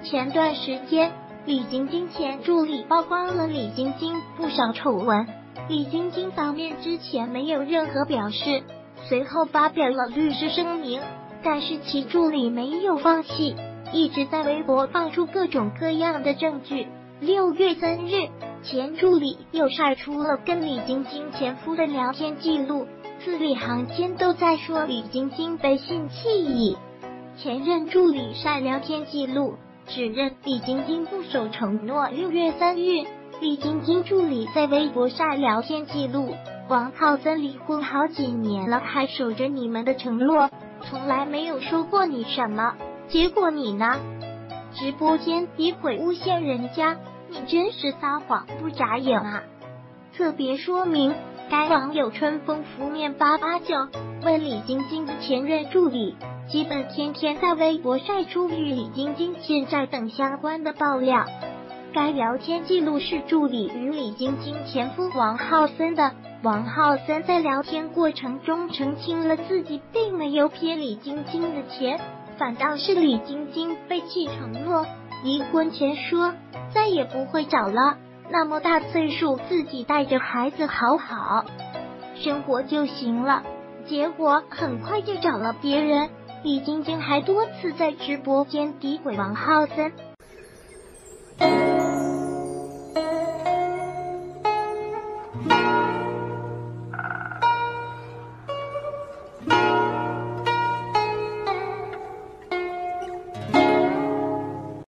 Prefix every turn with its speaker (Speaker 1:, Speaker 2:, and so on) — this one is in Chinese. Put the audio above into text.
Speaker 1: 前段时间，李晶晶前助理曝光了李晶晶不少丑闻，李晶晶方面之前没有任何表示，随后发表了律师声明，但是其助理没有放弃，一直在微博放出各种各样的证据。6月3日，前助理又晒出了跟李晶晶前夫的聊天记录，字里行间都在说李晶晶背信弃义。前任助理晒聊天记录，指认李晶晶不守承诺。6月3日，李晶晶助理在微博晒聊天记录，王浩森离婚好几年了，还守着你们的承诺，从来没有说过你什么，结果你呢？直播间诋毁诬陷人家，你真是撒谎不眨眼啊！特别说明，该网友春风拂面889问李晶晶的前任助理，基本天天在微博晒出与李晶晶欠债等相关的爆料。该聊天记录是助理与李晶晶前夫王浩森的，王浩森在聊天过程中澄清了自己并没有骗李晶晶的钱，反倒是李晶晶背弃承诺，离婚前说再也不会找了，那么大岁数自己带着孩子好好生活就行了，结果很快就找了别人。李晶晶还多次在直播间诋毁王浩森，